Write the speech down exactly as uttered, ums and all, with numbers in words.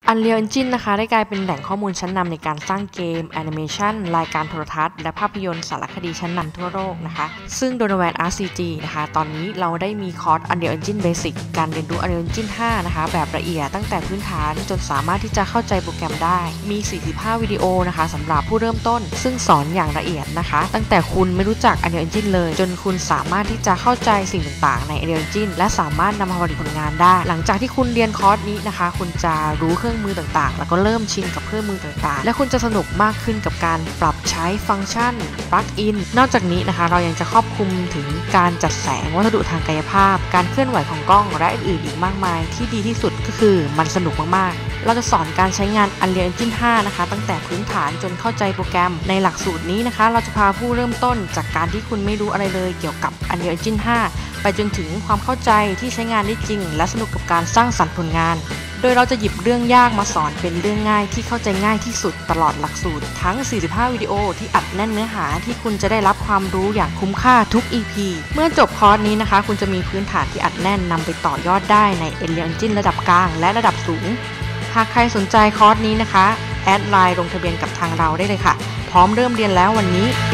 Unreal Engine นะคะได้กลายเป็นแหล่งข้อมูลชั้นนำในการสร้างเกมแอนิเมชันรายการโทรทัศน์และภาพยนตร์สารคดีชั้นนำทั่วโลกนะคะซึ่ง Donovan อาร์ ซี จี นะคะตอนนี้เราได้มีคอร์ส Unreal Engine Basic การเรียนรู้ Unreal Engine ห้านะคะแบบละเอียดตั้งแต่พื้นฐานจนสามารถที่จะเข้าใจโปรแกรมได้มี สี่สิบห้า วิดีโอนะคะสำหรับผู้เริ่มต้นซึ่งสอนอย่างละเอียดนะคะตั้งแต่คุณไม่รู้จัก Unreal Engine เลยจนคุณสามารถที่จะเข้าใจสิ่งต่างๆใน Unreal Engine และสามารถนำมาผลิตผลงานได้หลังจากที่คุณเรียนคอร์สนี้นะคะคุณจะรู้เครื่องมือต่างๆแล้วก็เริ่มชินกับเครื่องมือต่างๆและคุณจะสนุกมากขึ้นกับการปรับใช้ฟังก์ชันปลั๊กอินนอกจากนี้นะคะเรายังจะครอบคลุมถึงการจัดแสงวัสดุทางกายภาพการเคลื่อนไหวของกล้องและอื่นๆอีกมากมายที่ดีที่สุดก็คือมันสนุกมากๆเราจะสอนการใช้งาน Unreal Engine ห้านะคะตั้งแต่พื้นฐานจนเข้าใจโปรแกรมในหลักสูตรนี้นะคะเราจะพาผู้เริ่มต้นจากการที่คุณไม่รู้อะไรเลยเกี่ยวกับ Unreal Engine ห้าไปจนถึงความเข้าใจที่ใช้งานได้จริงและสนุกกับการสร้างสรรค์ผลงานโดยเราจะหยิบเรื่องยากมาสอนเป็นเรื่องง่ายที่เข้าใจง่ายที่สุดตลอดหลักสูตรทั้ง สี่สิบห้า วิดีโอที่อัดแน่นเนื้อหาที่คุณจะได้รับความรู้อย่างคุ้มค่าทุก อี พี เมื่อจบคอร์สนี้นะคะคุณจะมีพื้นฐานที่อัดแน่นนำไปต่อยอดได้ใน Unreal Engine ระดับกลางและระดับสูงหากใครสนใจคอร์สนี้นะคะแอดไลน์ลงทะเบียนกับทางเราได้เลยค่ะพร้อมเริ่มเรียนแล้ววันนี้